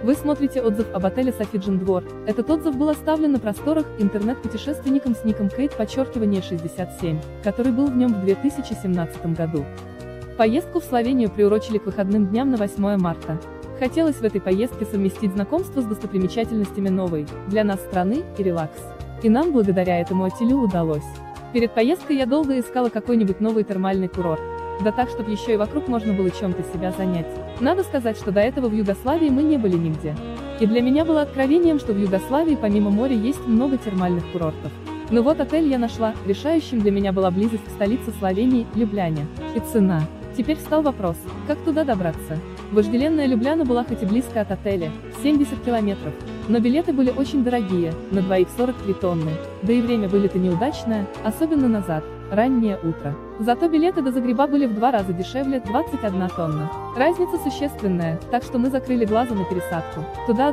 Вы смотрите отзыв об отеле Софиджин Двор. Этот отзыв был оставлен на просторах интернет-путешественником с ником Kate_67, который был в нем в 2017 году. Поездку в Словению приурочили к выходным дням на 8 марта. Хотелось в этой поездке совместить знакомство с достопримечательностями новой, для нас страны, и релакс. И нам благодаря этому отелю удалось. Перед поездкой я долго искала какой-нибудь новый термальный курорт. Да так, чтобы еще и вокруг можно было чем-то себя занять. Надо сказать, что до этого в Югославии мы не были нигде. И для меня было откровением, что в Югославии помимо моря есть много термальных курортов. Но вот отель я нашла, решающим для меня была близость к столице Словении, Любляне. И цена. Теперь встал вопрос, как туда добраться? Вожделенная Любляна была хоть и близко от отеля, 70 километров, но билеты были очень дорогие, на двоих 43 тонны, да и время вылета неудачное, особенно назад, раннее утро. Зато билеты до Загреба были в 2 раза дешевле, 21 тонна. Разница существенная, так что мы закрыли глаза на пересадку. Туда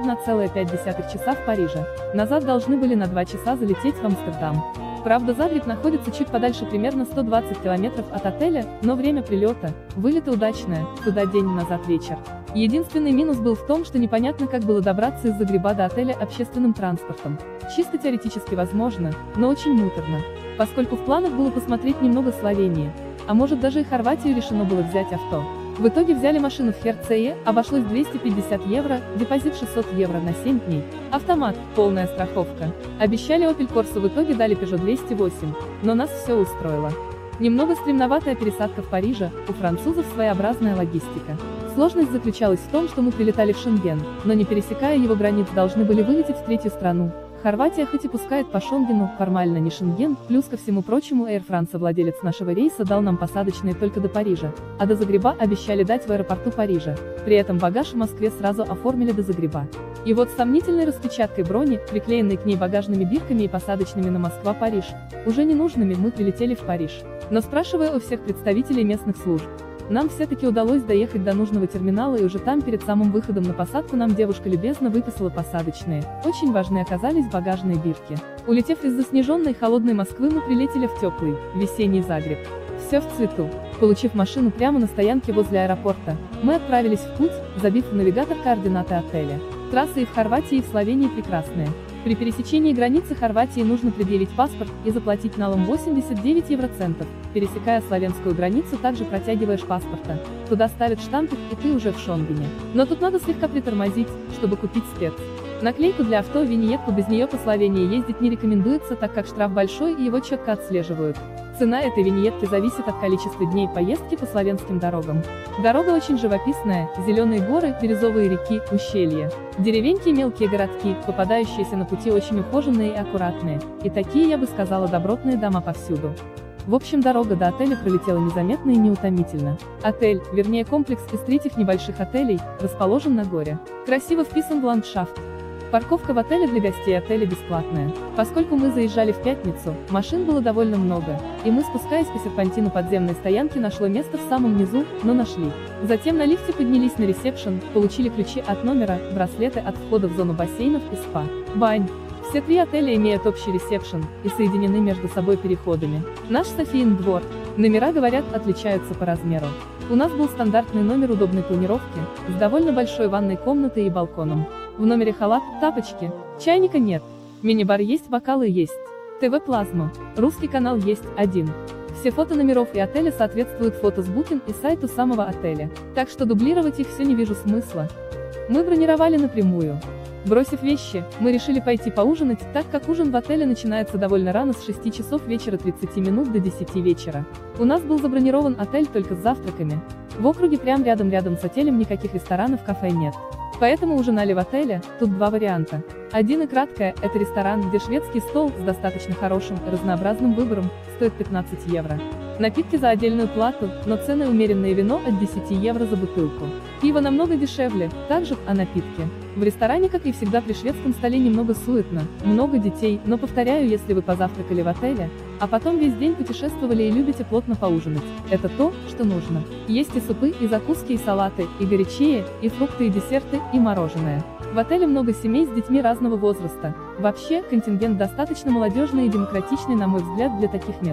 1,5 часа в Париже. Назад должны были на 2 часа залететь в Амстердам. Правда, Загреб находится чуть подальше, примерно 120 километров от отеля, но время прилета, вылета удачное, туда день, назад вечер. Единственный минус был в том, что непонятно, как было добраться из Загреба до отеля общественным транспортом. Чисто теоретически возможно, но очень муторно. Поскольку в планах было посмотреть немного Словении, а может даже и Хорватию, решено было взять авто. В итоге взяли машину в Херцее, обошлось 250 евро, депозит 600 евро на 7 дней. Автомат, полная страховка. Обещали Opel Corsa, в итоге дали Peugeot 208, но нас все устроило. Немного стремноватая пересадка в Париже, у французов своеобразная логистика. Сложность заключалась в том, что мы прилетали в Шенген, но не пересекая его границ должны были вылететь в третью страну. Хорватия хоть и пускает по Шенгену, формально не Шенген, плюс ко всему прочему Air France, владелец нашего рейса, дал нам посадочные только до Парижа, а до Загреба обещали дать в аэропорту Парижа. При этом багаж в Москве сразу оформили до Загреба. И вот с сомнительной распечаткой брони, приклеенной к ней багажными бирками и посадочными на Москва-Париж, уже ненужными, мы прилетели в Париж. Но спрашивая у всех представителей местных служб, нам все-таки удалось доехать до нужного терминала, и уже там перед самым выходом на посадку нам девушка любезно выписала посадочные. Очень важны оказались багажные бирки. Улетев из заснеженной холодной Москвы, мы прилетели в теплый, весенний Загреб. Все в цвету. Получив машину прямо на стоянке возле аэропорта, мы отправились в путь, забив в навигатор координаты отеля. Трассы и в Хорватии, и в Словении прекрасные. При пересечении границы Хорватии нужно предъявить паспорт и заплатить налом 89 евроцентов. Пересекая словенскую границу, также протягиваешь паспорта. Туда ставят штампик, и ты уже в Шенгене. Но тут надо слегка притормозить, чтобы купить спец. Наклейку для авто, виньетку, без нее по Словении ездить не рекомендуется, так как штраф большой и его четко отслеживают. Цена этой виньетки зависит от количества дней поездки по словенским дорогам. Дорога очень живописная, зеленые горы, бирюзовые реки, ущелья. Деревеньки и мелкие городки, попадающиеся на пути, очень ухоженные и аккуратные. И такие, я бы сказала, добротные дома повсюду. В общем, дорога до отеля пролетела незаметно и неутомительно. Отель, вернее комплекс из 3 небольших отелей, расположен на горе. Красиво вписан в ландшафт. Парковка в отеле для гостей отеля бесплатная. Поскольку мы заезжали в пятницу, машин было довольно много, и мы, спускаясь по серпантину подземной стоянки, нашло место в самом низу, но нашли. Затем на лифте поднялись на ресепшн, получили ключи от номера, браслеты от входа в зону бассейнов и спа. Бань. Все 3 отеля имеют общий ресепшн и соединены между собой переходами. Наш Софиин Двор. Номера, говорят, отличаются по размеру. У нас был стандартный номер удобной планировки, с довольно большой ванной комнатой и балконом. В номере халат, тапочки, чайника нет. Мини-бар есть, бокалы есть. ТВ-плазма. Русский канал есть, 1. Все фото номеров и отеля соответствуют фото с Booking и сайту самого отеля. Так что дублировать их все не вижу смысла. Мы бронировали напрямую. Бросив вещи, мы решили пойти поужинать, так как ужин в отеле начинается довольно рано, с 6 часов вечера 30 минут до 10 вечера. У нас был забронирован отель только с завтраками. В округе прям рядом с отелем никаких ресторанов, кафе нет. Поэтому ужинали в отеле, тут 2 варианта. Один и краткое, это ресторан, где шведский стол, с достаточно хорошим, разнообразным выбором, стоит 15 евро. Напитки за отдельную плату, но цены умеренные, вино от 10 евро за бутылку. Пиво намного дешевле, также, а напитки. В ресторане, как и всегда при шведском столе, немного суетно, много детей, но повторяю, если вы позавтракали в отеле, а потом весь день путешествовали и любите плотно поужинать, это то, что нужно. Есть и супы, и закуски, и салаты, и горячее, и фрукты, и десерты, и мороженое. В отеле много семей с детьми разного возраста. Вообще, контингент достаточно молодежный и демократичный, на мой взгляд, для таких мест.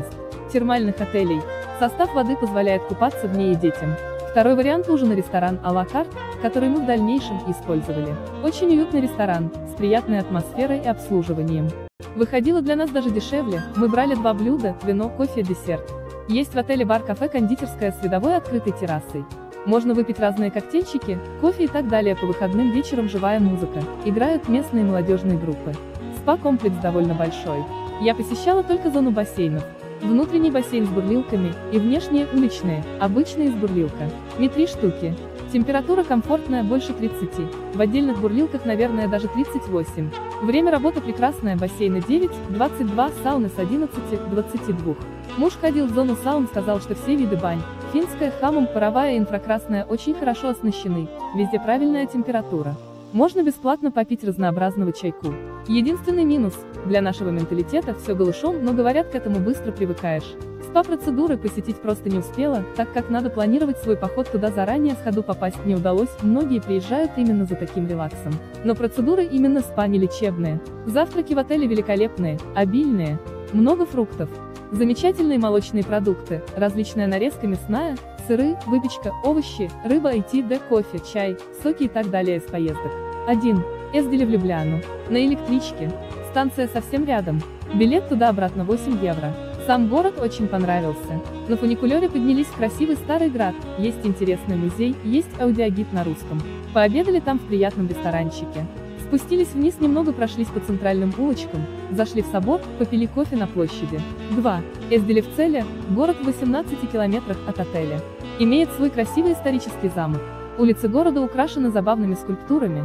термальных отелей. Состав воды позволяет купаться в ней и детям. Второй вариант – ужин и ресторан а-ла карт, который мы в дальнейшем использовали. Очень уютный ресторан, с приятной атмосферой и обслуживанием. Выходило для нас даже дешевле, мы брали 2 блюда, вино, кофе, десерт. Есть в отеле бар-кафе, кондитерская с видовой открытой террасой. Можно выпить разные коктейльчики, кофе и так далее. По выходным вечерам живая музыка, играют местные молодежные группы. Спа-комплекс довольно большой. Я посещала только зону бассейнов. Внутренний бассейн с бурлилками, и внешние, уличные, обычные с бурлилка. Не 3 штуки. Температура комфортная, больше 30. В отдельных бурлилках, наверное, даже 38. Время работы прекрасное, бассейны 9-22, сауны с 11-22. Муж ходил в зону саун, сказал, что все виды бань, финская, хаммам, паровая и инфракрасная, очень хорошо оснащены, везде правильная температура. Можно бесплатно попить разнообразного чайку. Единственный минус – для нашего менталитета все голышом, но говорят, к этому быстро привыкаешь. СПА-процедуры посетить просто не успела, так как надо планировать свой поход туда заранее, сходу попасть не удалось, многие приезжают именно за таким релаксом. Но процедуры именно СПА не лечебные. Завтраки в отеле великолепные, обильные, много фруктов. Замечательные молочные продукты, различная нарезка мясная, сыры, выпечка, овощи, рыба, IT, кофе, чай, соки и так далее из поездок. 1. Ездили в Любляну. На электричке. Станция совсем рядом. Билет туда-обратно 8 евро. Сам город очень понравился. На фуникулере поднялись в красивый старый град, есть интересный музей, есть аудиогид на русском. Пообедали там в приятном ресторанчике. Спустились вниз, немного прошлись по центральным улочкам, зашли в собор, попили кофе на площади. 2. Ездили в Целе, город в 18 километрах от отеля. Имеет свой красивый исторический замок. Улицы города украшены забавными скульптурами.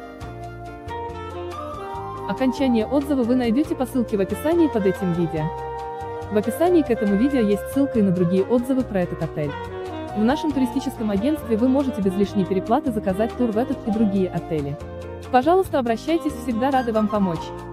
Окончание отзыва вы найдете по ссылке в описании под этим видео. В описании к этому видео есть ссылка и на другие отзывы про этот отель. В нашем туристическом агентстве вы можете без лишней переплаты заказать тур в этот и другие отели. Пожалуйста, обращайтесь, всегда рады вам помочь.